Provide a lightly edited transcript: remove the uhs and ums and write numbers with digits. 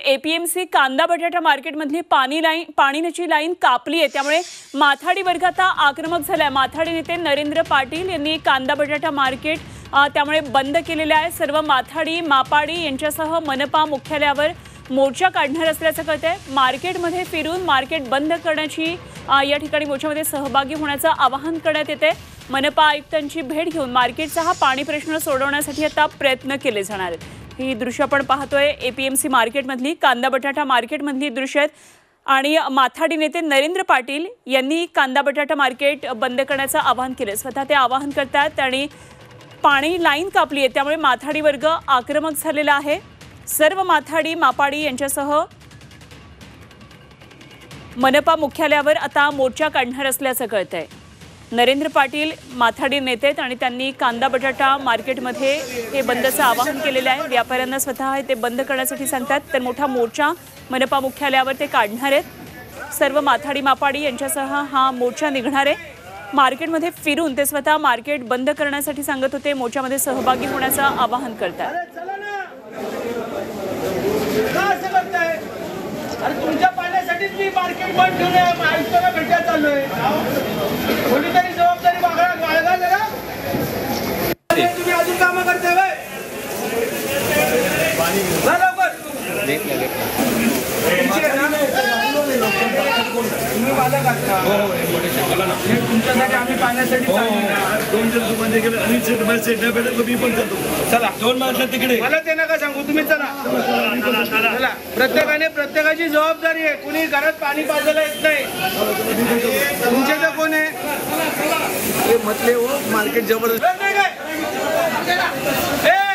APMC कांदा बटाटा मार्केटमधली पाणीची लाईन कापली आहे, त्यामुळे माथाडी वर्ग आता आक्रमक झालाय। माथाडी नेते नरेंद्र पाटील यांनी कांदा बटाटा मार्केट त्यामुळे बंद केलेले आहे। सर्व माथाडी मापाडी यांच्यासह मनपा मुख्यालयावर मोर्चा काढणार असल्याचं कळतंय। मार्केटमध्ये फिरून मार्केट बंद करण्याची या ठिकाणी मोर्चामध्ये सहभागी होण्याचं आवाहन करण्यात येते। मनपा आयुक्तांची भेट घेऊन मार्केटचा हा पाणी प्रश्न सोडवण्यासाठी आता प्रयत्न केले जाणार आहेत। ही दृश्य आपण पाहतोय एपीएमसी मार्केटमधली कांदा बटाटा मार्केटमधली दृश्य आहेत आणि माथाडी नेते नरेंद्र पाटील यांनी कांदा बटाटा मार्केट बंद करण्याचं आवाहन केलं। स्वतः ते आवाहन करतात आणि पाणी लाईन कापली आहे, त्यामुळे माथाडी वर्ग आक्रमक झालेला आहे। सर्व माथाडी मापाडी यांच्यासह मनपा मुख्यालयावर आता मोर्चा काढणार असल्याचं कळतंय। नरेंद्र पाटील माथाडी नेते आहेत आणि त्यांनी कांदा बटाटा मार्केटमध्ये हे बंदचं आवाहन केलेलं आहे। व्यापाऱ्यांना स्वतः ते बंद करण्यासाठी सांगतात, तर मोठा मोर्चा मनपा मुख्यालयावर ते काढणार आहेत। सर्व माथाडी मापाडी यांच्यासह हा मोर्चा निघणार आहे। मार्केटमध्ये फिरून ते स्वतः मार्केट बंद करण्यासाठी सांगत होते, मोर्चामध्ये सहभागी होण्याचं आवाहन करतात। तुमच्या पाण्यासाठीच मी मार्केट बंद ठेवले, आयुक्तांना भेटायला चाललोय। कोणीतरी जबाबदारी बाळगा जरा। तुम्ही अजून कामं करताय बाय तुम्ही मला काढता तुमच्यासाठी आम्ही पाण्यासाठी चला 2 माणसं तिकडे मला ते नका सांगू, तुम्ही चला। प्रत्येकाची जबाबदारी आहे। कुणी घरात पाणी पाजायला येत नाही। तुमचे कोण आहे म्हटले हो मार्केट जबरदस्त